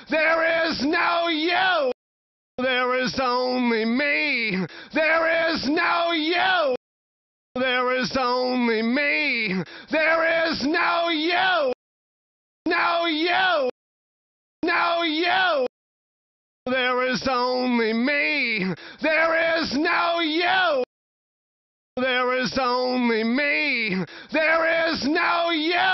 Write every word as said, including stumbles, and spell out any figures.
There is no you. There is only me. There is no you. There is only me. There is no you. No you. No you. There is only me. There is no you. There is only me. There is no you.